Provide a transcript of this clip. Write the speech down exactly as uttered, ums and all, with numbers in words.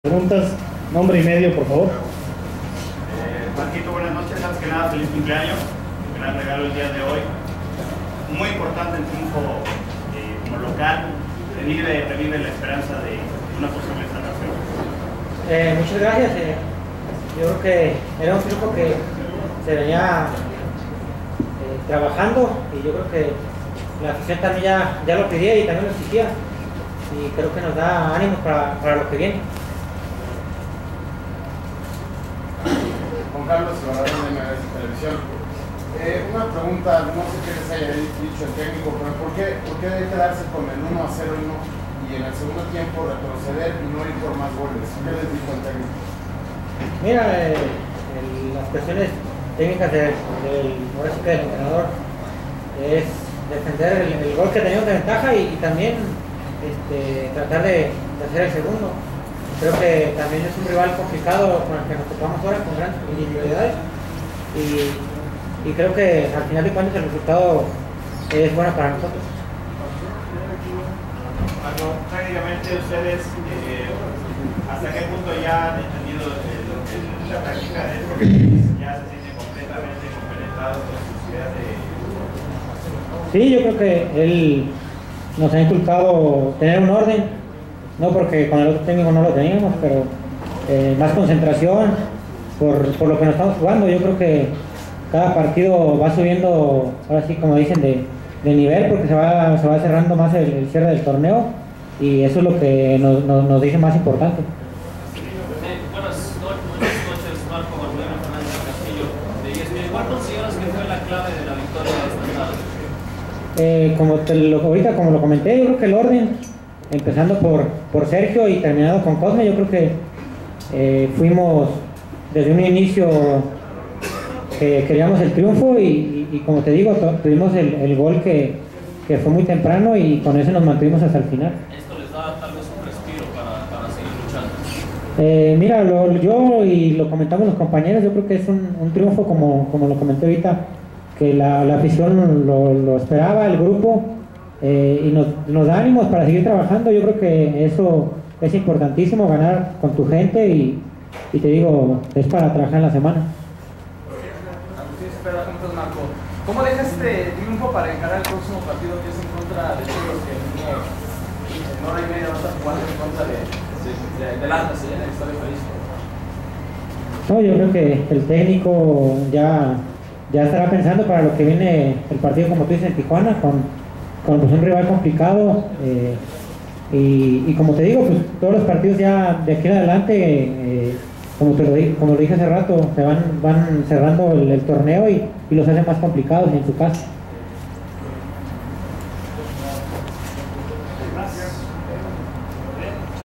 Preguntas, nombre y medio, por favor. Eh, Marquito, buenas noches. Antes que nada, feliz cumpleaños. Gran regalo el día de hoy. Muy importante el triunfo eh, como local. Revive, revive la esperanza de una posible salvación. Eh, muchas gracias. Eh, yo creo que era un triunfo que se venía eh, trabajando y yo creo que la afición también ya, ya lo pedía y también lo exigía. Y creo que nos da ánimos para, para lo que viene. Juan Carlos Salvador de M B S Televisión. Eh, una pregunta, no sé qué les haya dicho el técnico, pero ¿por qué, por qué debe quedarse con el uno a cero y en el segundo tiempo retroceder y no ir por más goles? ¿Qué les dijo el técnico? Mira, eh, el, las cuestiones técnicas del, del, del entrenador es defender el, el gol que teníamos de ventaja y, y también este, tratar de, de hacer el segundo. Creo que también es un rival complicado con el que nos topamos ahora, con grandes individualidades. Y, y creo que al final de cuentas el resultado es bueno para nosotros. Marco, prácticamente ustedes, eh, ¿hasta qué punto ya han entendido el, el, la práctica de esto? ¿Ya se sienten completamente compenetrados con sus ideas de...? Sí, yo creo que él nos ha inculcado tener un orden. No porque con el otro técnico no lo teníamos, pero eh, más concentración por, por lo que nos estamos jugando. Yo creo que cada partido va subiendo, ahora sí como dicen, de, de nivel, porque se va, se va cerrando más el, el cierre del torneo y eso es lo que nos, nos, nos dice más importante. Eh, buenas noches, Marco Bartolomé Fernández Castillo de E S P N. ¿Cuál consideras que fue la clave de la victoria de esta tarde? Eh, como te lo, ahorita como lo comenté, yo creo que el orden, empezando por, por Sergio y terminado con Cosme, yo creo que eh, fuimos desde un inicio que queríamos el triunfo y, y, y como te digo, tuvimos el, el gol que, que fue muy temprano y con eso nos mantuvimos hasta el final. ¿Esto les da tal vez un respiro para, para seguir luchando? Eh, mira, lo, yo y lo comentamos los compañeros, yo creo que es un, un triunfo como, como lo comenté ahorita, que la, la afición lo, lo esperaba, el grupo. Eh, y nos, nos da ánimos para seguir trabajando. Yo creo que eso es importantísimo, ganar con tu gente y, y te digo, es para trabajar en la semana. ¿Cómo dejas este triunfo para encarar el próximo partido que es en contra de Chivas, que en hora y media vas a jugar en contra de, de, de, de Atlas en el Estadio Jalisco? No, yo creo que el técnico ya, ya estará pensando para lo que viene el partido, como tú dices, en Tijuana, con con pues, un rival complicado eh, y, y como te digo, pues todos los partidos ya de aquí en adelante, eh, como te lo dije, como lo dije hace rato, se van, van cerrando el, el torneo y, y los hacen más complicados en su casa. Gracias.